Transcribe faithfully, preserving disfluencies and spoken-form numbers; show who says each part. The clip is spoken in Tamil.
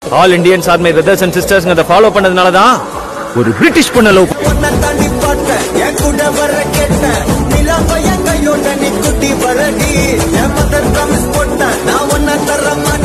Speaker 1: all Indians are my brothers and sisters அத ஃபாலோ பண்ணதுனால தான் ஒரு பிரிட்டிஷ் பொண்ண லவ் பண்ண தாண்டி பார்த்த என் கூட வர கேட்ட நிலா பையன் கையோட நீ குட்டி வரடி என் மதர் ப்ராமிஸ் போட்ட நான் ஒன்ன தர